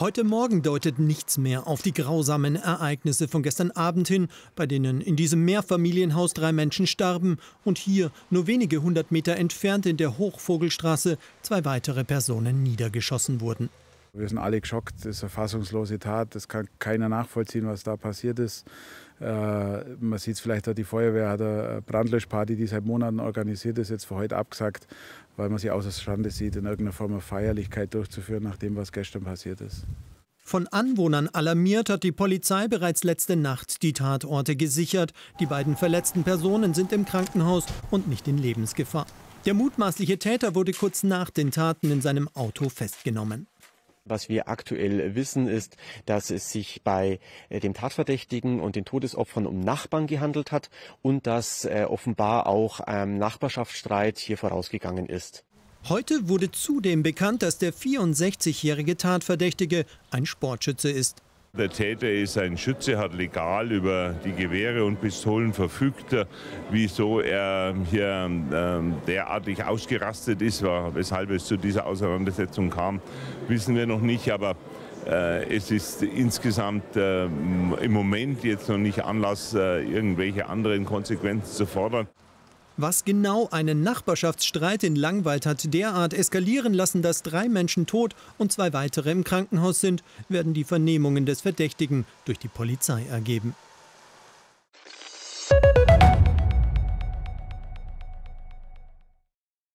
Heute Morgen deutet nichts mehr auf die grausamen Ereignisse von gestern Abend hin, bei denen in diesem Mehrfamilienhaus 3 Menschen starben und hier, nur wenige 100 Meter entfernt in der Hochvogelstraße, 2 weitere Personen niedergeschossen wurden. Wir sind alle geschockt, das ist eine fassungslose Tat, das kann keiner nachvollziehen, was da passiert ist. Man sieht es vielleicht auch, die Feuerwehr hat eine Brandlöschparty, die seit Monaten organisiert ist, jetzt für heute abgesagt, weil man sich außerstande sieht, in irgendeiner Form eine Feierlichkeit durchzuführen, nach dem, was gestern passiert ist. Von Anwohnern alarmiert hat die Polizei bereits letzte Nacht die Tatorte gesichert. Die beiden verletzten Personen sind im Krankenhaus und nicht in Lebensgefahr. Der mutmaßliche Täter wurde kurz nach den Taten in seinem Auto festgenommen. Was wir aktuell wissen, ist, dass es sich bei dem Tatverdächtigen und den Todesopfern um Nachbarn gehandelt hat und dass offenbar auch Nachbarschaftsstreit hier vorausgegangen ist. Heute wurde zudem bekannt, dass der 64-jährige Tatverdächtige ein Sportschütze ist. Der Täter ist ein Schütze, hat legal über die Gewehre und Pistolen verfügt. Wieso er hier derartig ausgerastet ist, weshalb es zu dieser Auseinandersetzung kam, wissen wir noch nicht. Aber es ist insgesamt im Moment jetzt noch nicht Anlass, irgendwelche anderen Konsequenzen zu fordern. Was genau einen Nachbarschaftsstreit in Langwald hat derart eskalieren lassen, dass 3 Menschen tot und 2 weitere im Krankenhaus sind, werden die Vernehmungen des Verdächtigen durch die Polizei ergeben.